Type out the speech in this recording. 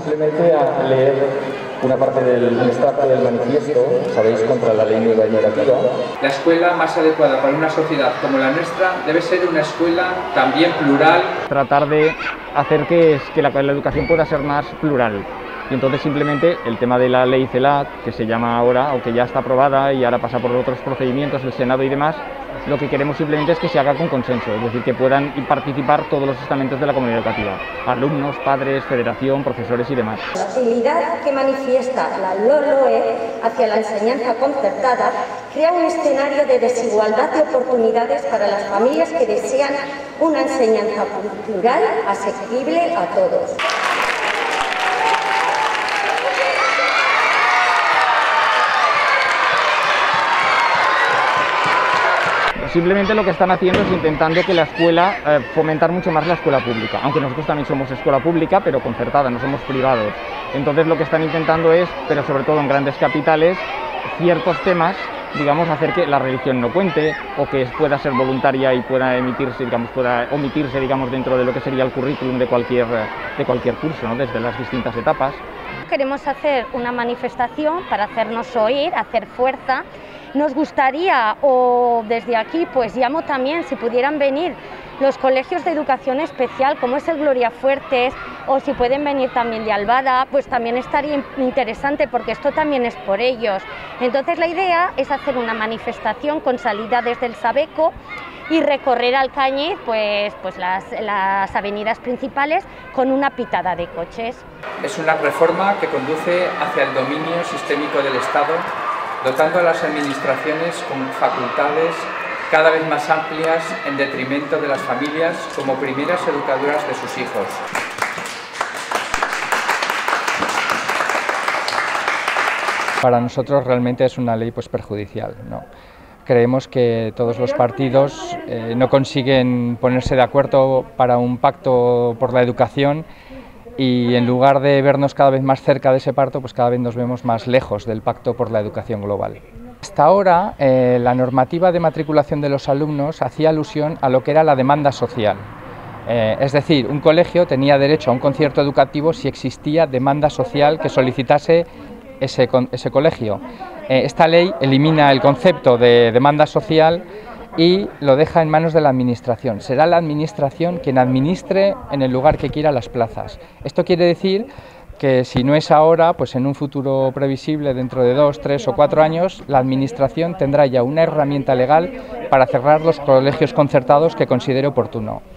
simplemente a leer una parte del extracto del manifiesto, sabéis, contra la ley nueva educativa. La escuela más adecuada para una sociedad como la nuestra debe ser una escuela también plural. Tratar de hacer que la educación pueda ser más plural. Y entonces simplemente el tema de la ley CELAC, que se llama ahora, o que ya está aprobada y ahora pasa por otros procedimientos, el Senado y demás, lo que queremos simplemente es que se haga con consenso, es decir, que puedan participar todos los estamentos de la comunidad educativa, alumnos, padres, federación, profesores y demás. La hostilidad que manifiesta la LOLOE hacia la enseñanza concertada crea un escenario de desigualdad de oportunidades para las familias que desean una enseñanza plural, asequible a todos. Simplemente lo que están haciendo es intentando que la escuela, fomentar mucho más la escuela pública, aunque nosotros también somos escuela pública, pero concertada, no somos privados. Entonces lo que están intentando es, pero sobre todo en grandes capitales, ciertos temas, digamos, hacer que la religión no cuente, o que pueda ser voluntaria y pueda emitirse, digamos, pueda omitirse, digamos, dentro de lo que sería el currículum de cualquier curso, ¿no? Desde las distintas etapas. Queremos hacer una manifestación para hacernos oír, hacer fuerza. Nos gustaría, o desde aquí, pues llamo también, si pudieran venir los colegios de educación especial, como es el Gloria Fuertes, o si pueden venir también de Albada, pues también estaría interesante, porque esto también es por ellos. Entonces la idea es hacer una manifestación con salida desde el Sabeco y recorrer Alcañiz pues las avenidas principales con una pitada de coches. Es una reforma que conduce hacia el dominio sistémico del Estado, dotando a las administraciones con facultades cada vez más amplias en detrimento de las familias como primeras educadoras de sus hijos. Para nosotros realmente es una ley perjudicial, ¿no? Creemos que todos los partidos no consiguen ponerse de acuerdo para un pacto por la educación, y en lugar de vernos cada vez más cerca de ese pacto, pues cada vez nos vemos más lejos del pacto por la educación global. Hasta ahora, la normativa de matriculación de los alumnos hacía alusión a lo que era la demanda social. Es decir, un colegio tenía derecho a un concierto educativo si existía demanda social que solicitase ese colegio. Esta ley elimina el concepto de demanda social y lo deja en manos de la administración. Será la administración quien administre en el lugar que quiera las plazas. Esto quiere decir que si no es ahora, pues en un futuro previsible, dentro de 2, 3 o 4 años, la administración tendrá ya una herramienta legal para cerrar los colegios concertados que considere oportuno.